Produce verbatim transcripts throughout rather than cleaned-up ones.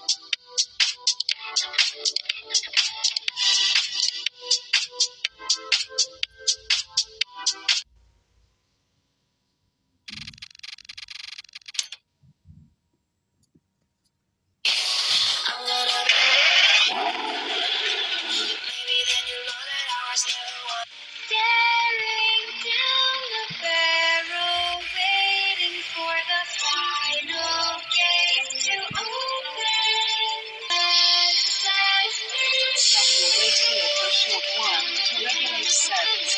Staring down the barrel, waiting for the final gate to open. Stop will wait here for a short while to regulate service.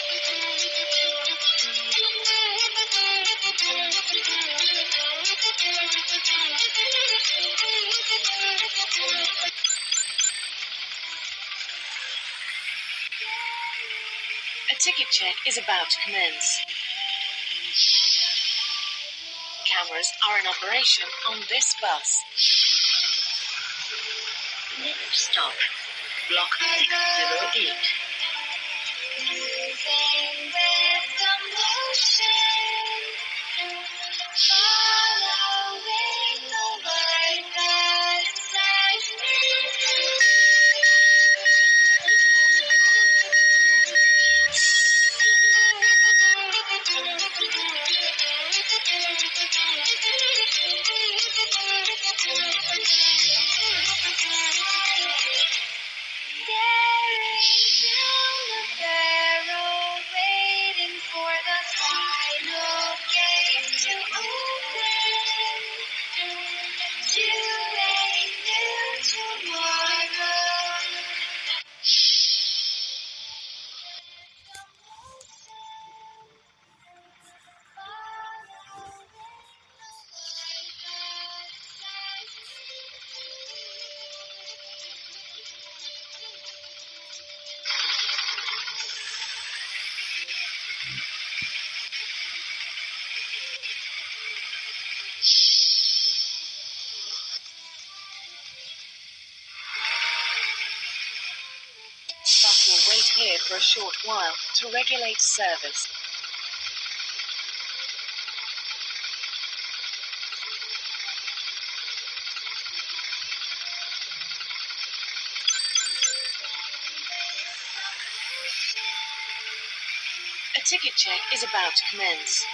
A ticket check is about to commence. Cameras are in operation on this bus. Next stop, block six zero eight. Moving with the motion, following the light that excites me. Staring down the barrel, waiting for the final gate to open to a new tomorrow. Bus will wait here for a short while to regulate service. A ticket check is about to commence.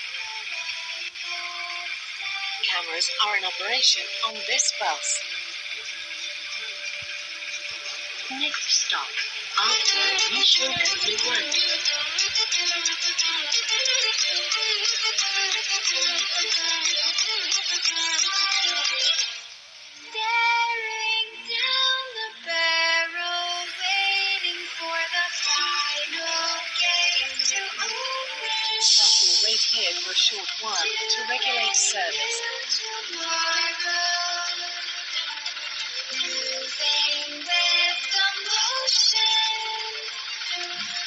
Cameras are in operation on this bus. Next stop, after initial W one. Staring down the barrel, waiting for the final gate to open. Bus will wait here for a short while to regulate service. Tomorrow, moving with the motion.